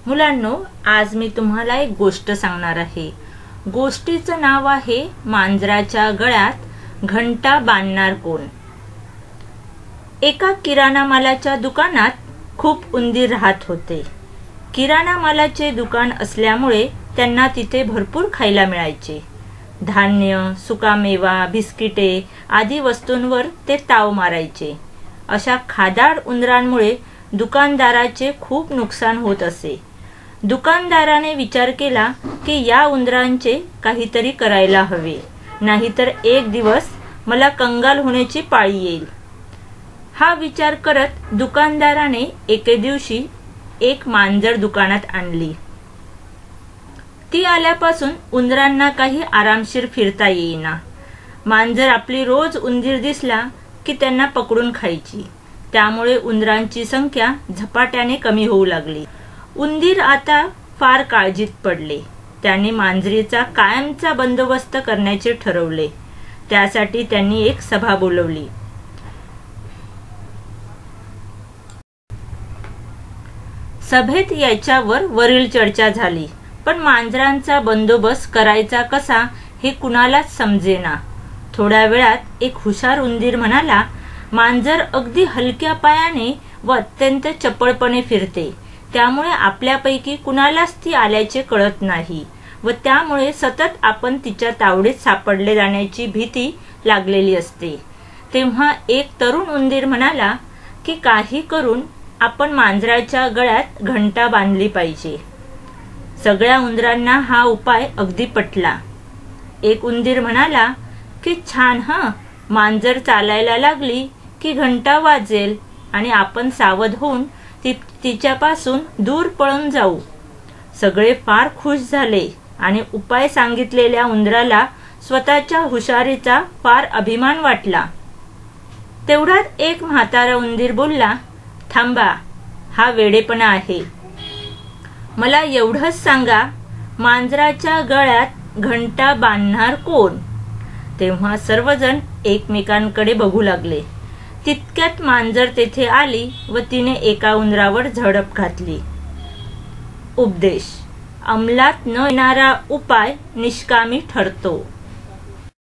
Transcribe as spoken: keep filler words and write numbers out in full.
मुलांनो, आज मी तुम्हाला एक गोष्ट सांगणार आहे। गोष्टीचं नाव आहे मांजराच्या गळ्यात घंटा बांधणार कोण। एका किराणा मालाच्या दुकानात खूप उंदीर राहत होते। किराणा मालाचे दुकान असल्यामुळे त्यांना तिथे भरपूर खायला मिळायचे। धान्य, सुकामेवा, बिस्किटे आदी वस्तूंवर ते ताव मारायचे। अशा खादाड उंदरांमुळे दुकानदाराचे खूप नुकसान होत असे। दुकानदाराने विचार केला की या उंदरांचे काहीतरी करायला हवे, नाहीतर एक दिवस मला कंगाल होण्याची पाळी येईल। हा विचार करत दुकानदाराने एके दिवशी एक मांजर दुकानात आणली। ती आल्यापासून उंदरांना काही आरामशीर फिरता येईना। मांजर आपली रोज उंदीर दिसला की त्यांना पकडून खायची, त्यामुळे उंदरांची संख्या झपाट्याने कमी होऊ लागली। उंदीर आता फार काळजीत पडले। त्याने मांजरीचा कायमचा बंदोबस्त करण्याचे ठरवले। त्यासाठी त्यांनी एक सभा बोलवली। सभेत याच्यावर वरील चर्चा झाली, पण मांजरांचा बंदोबस्त करायचा कसा हे कुणालाच समजेना। थोड्या वेळात एक हुशार उंदीर म्हणाला, मांजर अगदी हलक्या पायाने व अत्यंत चपळपणे फिरते, त्यामुळे आपल्यापैकी कुणालाच ती आल्याचे कळत नाही व त्यामुळे सतत आपण तिच्या तावडीत सापडले जाण्याची भीती लागलेली असते। तेव्हा एक तरुण उंदीर म्हणाला की काही करून आपण मांजराच्या गळ्यात घंटा बांधली पाहिजे। सगळ्या उंदरांना हा उपाय अगदी पटला। एक उंदीर म्हणाला की छान, हा मांजर चालायला लागली की घंटा वाजेल आणि आपण सावध होऊन ती तिच्यापासून दूर पळून जाऊ। सगळे फार खुश झाले आणि उपाय सांगितलेल्या उंदराला स्वतःच्या हुशारीचा फार अभिमान वाटला। तेवढ्यात एक म्हातारा उंदीर बोलला, थांबा, हा वेडेपणा आहे। मला एवढंच सांगा, मांजराच्या गळ्यात घंटा बांधणार कोण? तेव्हा सर्वजण एकमेकांकडे बघू लागले। तितक्यात मांजर तेथे आली व तिने एका उंदरावर झडप घातली। उपदेश: अंमलात न येणारा उपाय निष्कामी ठरतो।